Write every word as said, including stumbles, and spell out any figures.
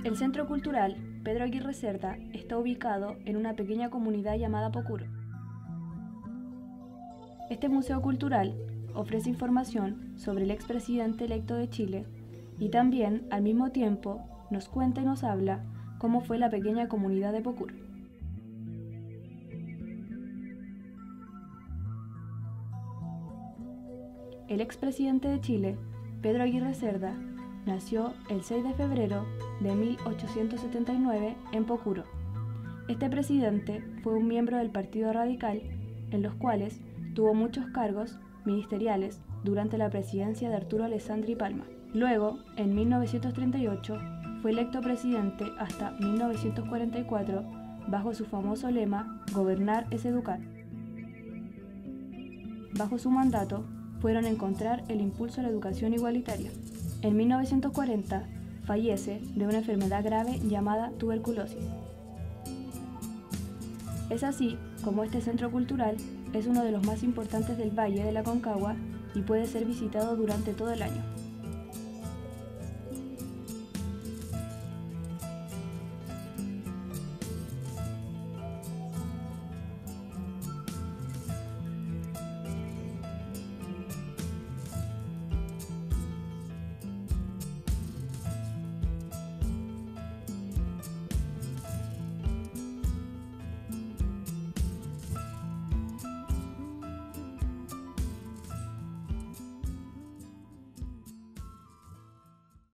El Centro Cultural Pedro Aguirre Cerda está ubicado en una pequeña comunidad llamada Pocuro. Este museo cultural ofrece información sobre el expresidente electo de Chile y también, al mismo tiempo, nos cuenta y nos habla cómo fue la pequeña comunidad de Pocuro. El expresidente de Chile, Pedro Aguirre Cerda, nació el seis de febrero de mil ochocientos setenta y nueve en Pocuro. Este presidente fue un miembro del Partido Radical, en los cuales tuvo muchos cargos ministeriales durante la presidencia de Arturo Alessandri Palma. Luego, en mil novecientos treinta y ocho, fue electo presidente hasta mil novecientos cuarenta y cuatro bajo su famoso lema «Gobernar es educar». Bajo su mandato, fueron a encontrar el impulso a la educación igualitaria. En mil novecientos cuarenta fallece de una enfermedad grave llamada tuberculosis. Es así como este centro cultural es uno de los más importantes del Valle de la Aconcagua y puede ser visitado durante todo el año.